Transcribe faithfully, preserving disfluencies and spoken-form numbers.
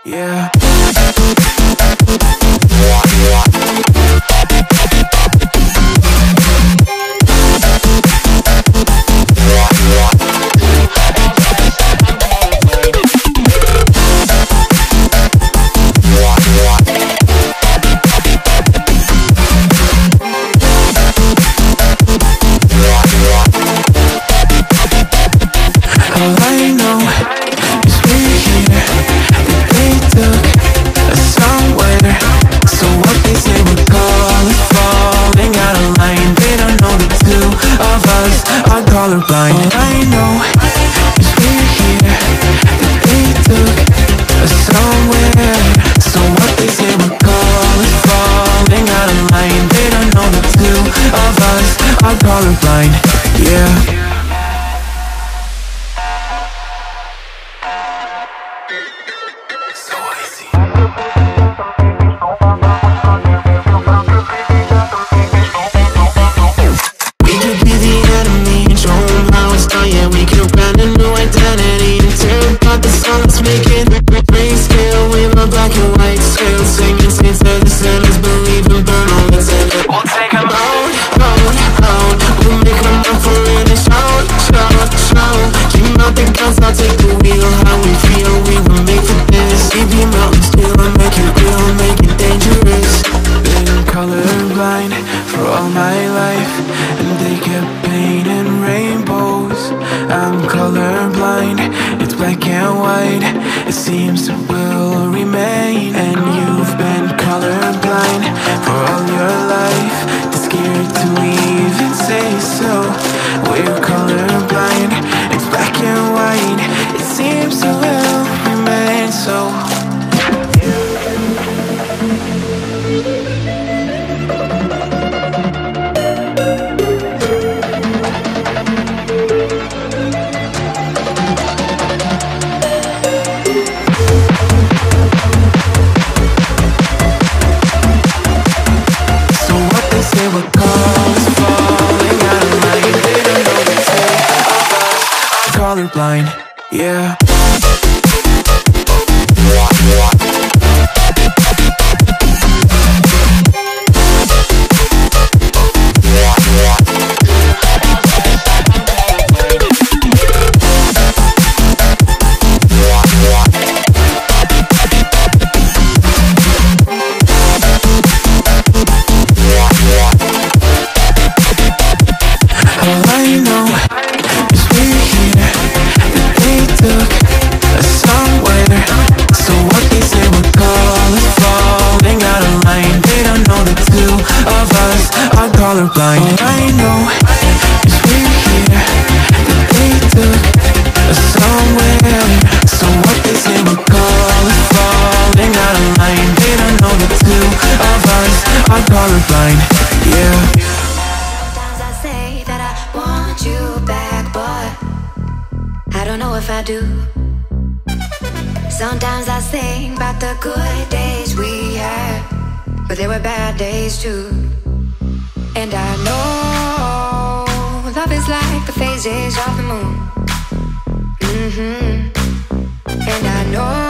Yeah. Colorblind. All I know is we're here, that they took us somewhere. So what they say we're calling, falling out of line. They don't know the two of us are colorblind. Yeah. So easy. Yeah, we can brand a new identity and tear apart the song that's making grayscale with a black and white scale, singing saints of the sinners, believe and burn all that's in it. We'll take them out, out, out. We'll make them up for it and shout, shout, shout. Keep out the guns, I'll take the wheel. How we feel, we were made for this. C B mountains still, make it real, make it dangerous. Been colorblind for all my life, and they kept painting rainbows. I'm colorblind, it's black and white. It seems it will remain. And you've been colorblind for all your life, too scared to even say so. We're colorblind, it's black and white. It seems it will remain so. Colorblind, yeah. All I know is we're here, that they took us somewhere. So what they say we're calling, falling out of line. They don't know the two of us are colorblind. All I know is we're here, that they took us somewhere. So what they say we're calling, falling out of line. They don't know the two of us are colorblind. Yeah. You back, but I don't know if I do. Sometimes I think about the good days we had, but there were bad days too. And I know love is like the phases of the moon. Mm-hmm. And I know